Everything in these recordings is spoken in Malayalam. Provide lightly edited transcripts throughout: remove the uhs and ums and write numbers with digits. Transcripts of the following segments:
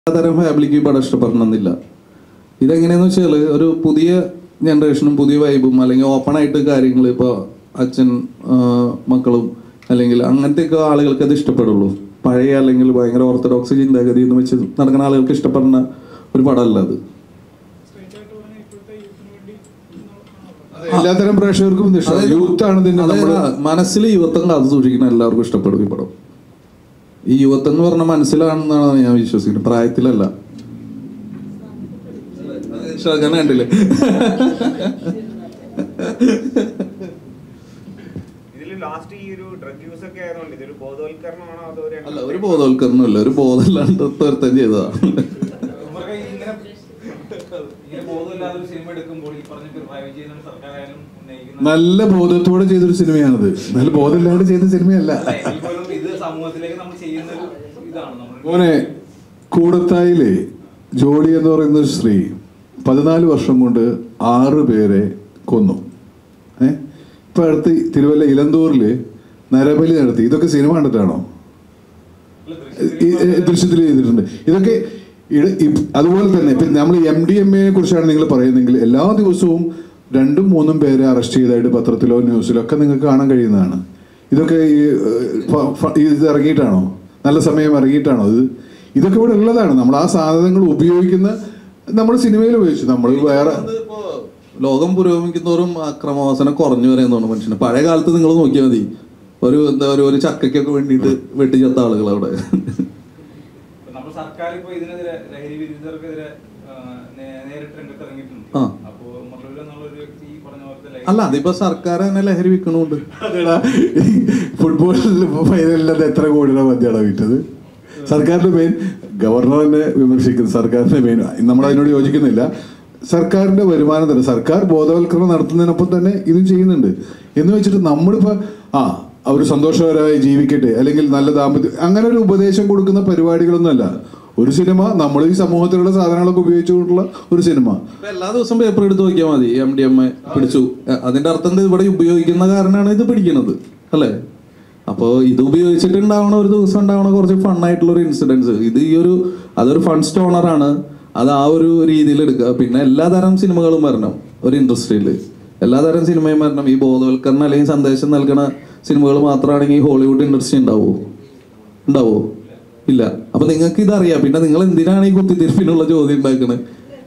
തരം ഫാമിലിക്ക് ഈ പടം ഇഷ്ടപ്പെടണമെന്നില്ല. ഇതെങ്ങനെയാന്ന് വെച്ചാൽ ഒരു പുതിയ ജനറേഷനും പുതിയ വൈബും അല്ലെങ്കിൽ ഓപ്പൺ ആയിട്ട് കാര്യങ്ങൾ ഇപ്പോൾ അച്ഛൻ മക്കളും അല്ലെങ്കിൽ അങ്ങനത്തെയൊക്കെ ആളുകൾക്ക് അത് ഇഷ്ടപ്പെടുള്ളൂ. പഴയ അല്ലെങ്കിൽ ഭയങ്കര ഓർത്തഡോക്സ് ചിന്താഗതി എന്ന് വെച്ച് നടക്കുന്ന ആളുകൾക്ക് ഇഷ്ടപ്പെടുന്ന ഒരു പടമല്ല അത്. എല്ലാത്തരം പ്രേക്ഷകർക്കും മനസ്സിൽ യുവത്വം കാത്തു സൂക്ഷിക്കുന്ന എല്ലാവർക്കും ഇഷ്ടപ്പെടും ഈ പടം. ഈ യുവത്വം എന്ന് പറഞ്ഞ മനസ്സിലാണെന്നാണ് ഞാൻ വിശ്വസിക്കുന്നത്, പ്രായത്തിലല്ല. കണ്ടില്ലേ? അല്ല, ഒരു ബോധവൽക്കരണമല്ല, ഒരു ബോധമില്ലാണ്ട് തീർത്തം ചെയ്തതാണ്. നല്ല ബോധത്തോടെ ചെയ്തൊരു സിനിമയാണത്, നല്ല ബോധമില്ലാണ്ട് ചെയ്ത സിനിമയല്ല. മോനെ, കൂടത്തായിലെ ജോളി എന്ന് പറയുന്ന ഒരു സ്ത്രീ 14 വർഷം കൊണ്ട് 6 പേരെ കൊന്നു. ഇപ്പൊ അടുത്ത് തിരുവല്ല ഇലന്തൂരില് നരബലി നടത്തി. ഇതൊക്കെ സിനിമ കണ്ടിട്ടാണോ? ദൃശ്യത്തിൽ ചെയ്തിട്ടുണ്ട്. ഇതൊക്കെ അതുപോലെ തന്നെ ഇപ്പം നമ്മൾ MDMA കുറിച്ചാണ് നിങ്ങൾ പറയുന്നതെങ്കിൽ എല്ലാ ദിവസവും 2-3 പേരെ അറസ്റ്റ് ചെയ്തായിട്ട് പത്രത്തിലോ ന്യൂസിലോ ഒക്കെ നിങ്ങൾക്ക് കാണാൻ കഴിയുന്നതാണ്. ഇതൊക്കെ ഇത് ഇറങ്ങിയിട്ടാണോ? നല്ല സമയം ഇറങ്ങിയിട്ടാണോ? ഇതൊക്കെ ഇവിടെ ഉള്ളതാണ്. നമ്മൾ ആ സാധനങ്ങൾ ഉപയോഗിക്കുന്ന നമ്മൾ സിനിമയിൽ ഉപയോഗിച്ചു. നമ്മൾ വേറെ ലോകം പുരോഗമിക്കുന്നവരും അക്രമവാസന കുറഞ്ഞു വരെയെന്നാണ് മനുഷ്യന്. പഴയ കാലത്ത് നിങ്ങൾ നോക്കിയാൽ മതി, ഒരു ചക്കയ്ക്കൊക്കെ വേണ്ടിയിട്ട് വെട്ടിച്ചത്ത ആളുകൾ അവിടെ. അല്ല, അതിപ്പോ സർക്കാർ തന്നെ ലഹരി വിൽക്കണുണ്ട്. ഫുട്ബോളിൽ ഫൈനലിൽ എത്ര കോടിയുടെ മദ്യമാണ് വിറ്റത്? സർക്കാരിന്റെ മെയിൻ ഗവർണർ തന്നെ വിമർശിക്കുന്നു. സർക്കാരിന്റെ മെയിൻ നമ്മൾ അതിനോട് യോജിക്കുന്നില്ല. സർക്കാരിന്റെ വരുമാനം തന്നെ സർക്കാർ ബോധവൽക്കരണം നടത്തുന്നതിനൊപ്പം തന്നെ ഇതും ചെയ്യുന്നുണ്ട് എന്ന് വെച്ചിട്ട് നമ്മളിപ്പോ അവർ സന്തോഷകരമായി ജീവിക്കട്ടെ അല്ലെങ്കിൽ നല്ല ദാമ്പത്യം അങ്ങനെ ഒരു ഉപദേശം കൊടുക്കുന്ന പരിപാടികളൊന്നുമല്ല. ഒരു സിനിമ നമ്മൾ ഈ സമൂഹത്തിലുള്ള സാധനങ്ങളൊക്കെ ഉപയോഗിച്ചുകൊണ്ടുള്ള ഒരു സിനിമ. എല്ലാ ദിവസവും പേപ്പർ എടുത്ത് നോക്കിയാൽ മതി, MDMA പിടിച്ചു. അതിന്റെ അർത്ഥം ഇവിടെ ഉപയോഗിക്കുന്ന കാരണമാണ് ഇത് പിടിക്കുന്നത്, അല്ലേ? അപ്പോൾ ഇത് ഉപയോഗിച്ചിട്ടുണ്ടാവണ ഒരു ദിവസം ഉണ്ടാവണ കുറച്ച് ഫണ്ണായിട്ടുള്ള ഒരു ഇൻസിഡൻസ്. ഇത് അതൊരു ഫൺ സ്റ്റോണറാണ്. അത് ആ ഒരു രീതിയിൽ എടുക്കുക. പിന്നെ എല്ലാതരം സിനിമകളും വരണം ഒരു ഇൻഡസ്ട്രിയിൽ, എല്ലാതരം സിനിമയും വരണം. ഈ ബോധവൽക്കരണം അല്ലെങ്കിൽ സന്ദേശം നൽകണ സിനിമകൾ മാത്രമാണെങ്കിൽ ഹോളിവുഡ് ഇൻഡസ്ട്രി ഉണ്ടാവോ? ഇല്ല. അപ്പൊ നിങ്ങൾക്ക് ഇതറിയാം, പിന്നെ നിങ്ങൾ എന്തിനാണ് ഈ കുത്തിത്തിരിപ്പിനുള്ള ചോദ്യം ഉണ്ടാക്കുന്നത്?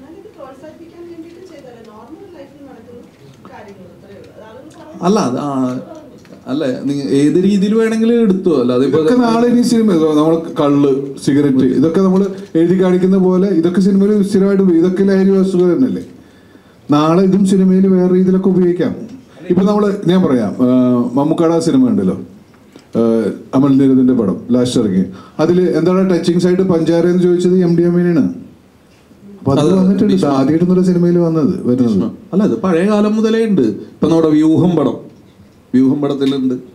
അല്ല, ഏത് രീതിയിൽ വേണമെങ്കിലും എടുത്തു. അല്ല, ഇതൊക്കെ നാളെ ഇനി സിനിമ നമ്മൾ കള്ള് സിഗരറ്റ് ഇതൊക്കെ നമ്മൾ എഴുതി കാണിക്കുന്ന പോലെ ഇതൊക്കെ സിനിമയിൽ സ്ഥിരമായിട്ട് ഇതൊക്കെ ലഹരി വസ്തുക്കൾ തന്നെയല്ലേ. നാളെ ഇതും സിനിമയിൽ വേറെ രീതിയിലൊക്കെ ഉപയോഗിക്കാം. ഇപ്പൊ ഞാൻ പറയാം, മമ്മൂക്കാട സിനിമ ഉണ്ടല്ലോ, അമൽ നീരദിന്റെ പടം ലാസ്റ്റ് ഇറങ്ങി. അതിൽ എന്താണ് ടച്ചിങ് സൈഡ് പഞ്ചാര എന്ന് ചോദിച്ചത് MDMA-യാണ്. അപ്പൊ അത് വന്നിട്ടുണ്ട്, ആദ്യമായിട്ടൊന്നൊരു സിനിമയിൽ വരുന്നത്. അല്ല, ഇത് പഴയ കാലം മുതലേ ഉണ്ട്. ഇപ്പൊ നമ്മുടെ വ്യൂഹം പടത്തിലുണ്ട്.